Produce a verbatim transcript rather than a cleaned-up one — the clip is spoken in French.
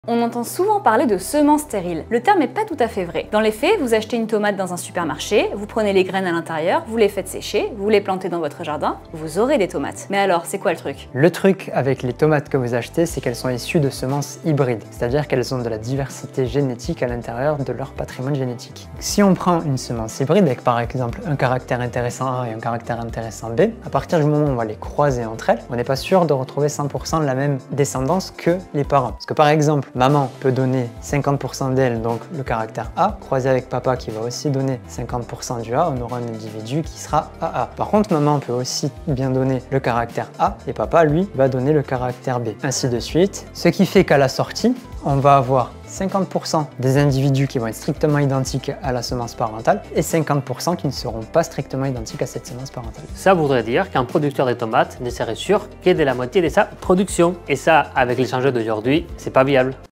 On entend souvent parler de semences stériles. Le terme n'est pas tout à fait vrai. Dans les faits, vous achetez une tomate dans un supermarché, vous prenez les graines à l'intérieur, vous les faites sécher, vous les plantez dans votre jardin, vous aurez des tomates. Mais alors, c'est quoi le truc? Le truc avec les tomates que vous achetez, c'est qu'elles sont issues de semences hybrides, c'est-à-dire qu'elles ont de la diversité génétique à l'intérieur de leur patrimoine génétique. Si on prend une semence hybride avec par exemple un caractère intéressant A et un caractère intéressant B, à partir du moment où on va les croiser entre elles, on n'est pas sûr de retrouver cent pour cent la même descendance que les parents. Parce que par exemple, maman peut donner cinquante pour cent d'elle, donc le caractère A, croisé avec papa qui va aussi donner cinquante pour cent du A, on aura un individu qui sera A A. Par contre, maman peut aussi bien donner le caractère A et papa, lui, va donner le caractère B. Ainsi de suite. Ce qui fait qu'à la sortie, on va avoir cinquante pour cent des individus qui vont être strictement identiques à la semence parentale et cinquante pour cent qui ne seront pas strictement identiques à cette semence parentale. Ça voudrait dire qu'un producteur de tomates ne serait sûr qu'aider la moitié de sa production. Et ça, avec les changements d'aujourd'hui, c'est pas viable.